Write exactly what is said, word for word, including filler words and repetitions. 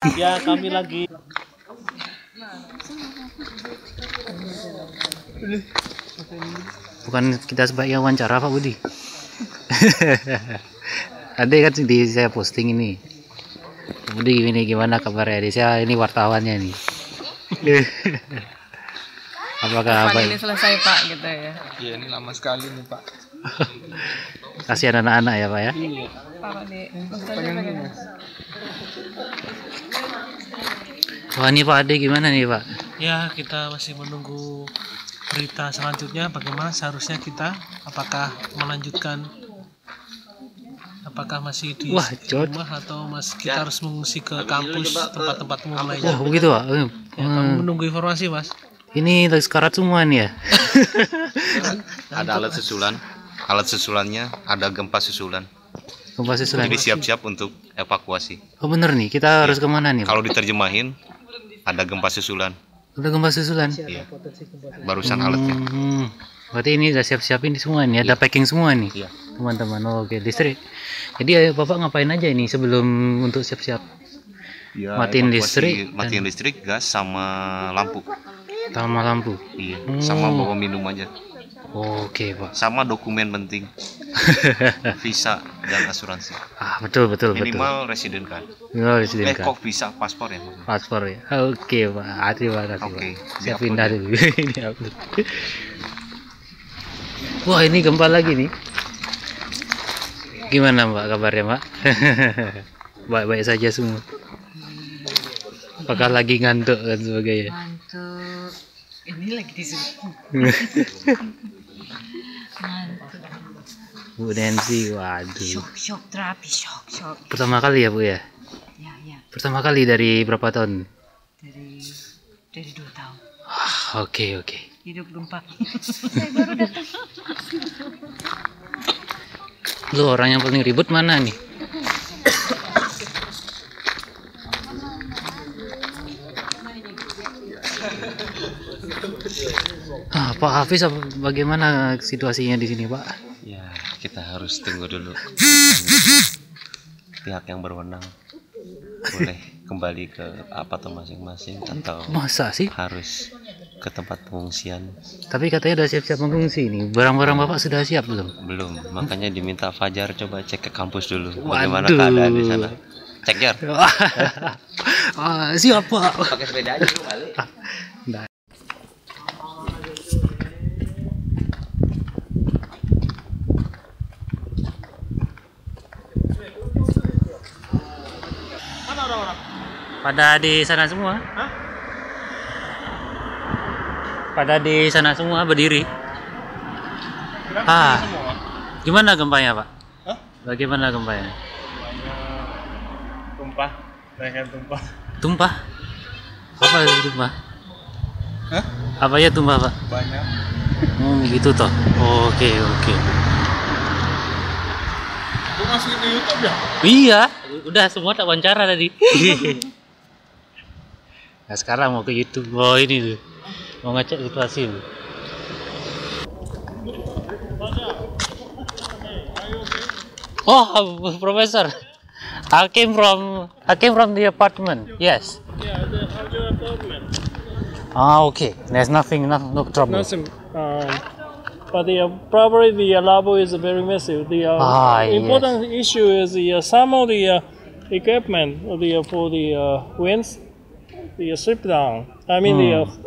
Ya, kami lagi. Bukan kita sebagai wawancara Pak Budi. Ada kan di saya posting ini. Budi ini gimana kabarnya? Di saya ini wartawannya nih. Apakah apa ini selesai Pak gitu ya? Iya, ini lama sekali nih Pak. Kasihan anak-anak ya Pak ya? Iya. Pak di Wah ini Pak Ade gimana nih Pak? Ya, kita masih menunggu berita selanjutnya. Bagaimana seharusnya kita? Apakah melanjutkan? Apakah masih di Wah, rumah atau masih kita harus mengungsi ke kampus tempat-tempat umum lainnya? Oh begitu Pak? Ya, kami menunggu informasi Mas. Ini sekarat semua nih ya? Ada alat susulan, alat susulannya ada gempa susulan. Gempa susulan. Jadi siap-siap untuk evakuasi. Oh bener nih, kita harus kemana nih Pak? Kalau diterjemahin ada gempa susulan. Udah gempa susulan? Iya. Barusan alatnya. Hmm, berarti ini udah siap-siap ini semua nih, ada packing semua nih, Iya. teman-teman. Oh, oke, listrik. Jadi ayo Bapak ngapain aja ini sebelum untuk siap-siap? Ya, Matiin evakuasi, listrik matiin listrik, gas sama lampu. Sama lampu. Iya. Hmm. Sama bawa minum aja. Oke Pak. Sama dokumen penting, visa dan asuransi. Ah betul betul Minimal resident card. betul. Oh, resident Eh card. kok visa paspor ya? maksudnya? Paspor ya. Oke Pak. Ah, terima kasih Oke, Pak. Saya di-upload pindah ya. dulu. Ini upload. Wah ini gempa lagi nih. Gimana Mbak kabarnya Mbak? Baik-baik saja semua. Apakah lagi ngantuk dan sebagainya? Ngantuk. Ini lagi di sini. Ngantuk. Bu Nancy, waduh. Shock, shock terapi, shock, shock. Pertama kali ya Bu ya? Ya, ya. Pertama kali dari berapa tahun? Dari dari dua tahun. Ah, Oke oke. Hidup gempa. Saya baru datang. Lu orang yang paling ribut mana nih? Ah, Pak Hafiz, apa- bagaimana situasinya di sini Pak? Ya, kita harus tunggu dulu. Pihak yang berwenang boleh kembali ke apartemen masing-masing atau Masa sih? harus ke tempat pengungsian. Tapi katanya udah siap-siap mengungsi nih. Barang-barang Bapak sudah siap belum? Belum, makanya diminta Fajar coba cek ke kampus dulu. Bagaimana Waduh. keadaan di sana? Cek Jar. Ah, siap Pak. Pakai sepeda aja kali. Nah. Pada di sana semua? Hah? Pada di sana semua berdiri. Ah, gimana gempanya Pak? Hah? Bagaimana gempanya? Tumpah, leher tumpah. Tumpah? Apa itu tumpah? Hah? Apa ya tumpah Pak? Banyak. Hmm, gitu toh. Oke oke. Lu masukin ke YouTube ya? Iya, udah semua tak wawancara tadi. Nah sekarang mau ke YouTube. Oh ini tuh, mau ngecek situasi tuh. Oh, Professor, I came from I came from the apartment. Yes. Yeah, the other apartment. Ah, okay. There's nothing, no, no trouble. Nothing. Um, but the uh, probably the uh, labo is very massive. The uh, Ah, important issue is the uh, some of the uh, equipment the uh, for the uh, winds, the uh, strip down. I mean the uh,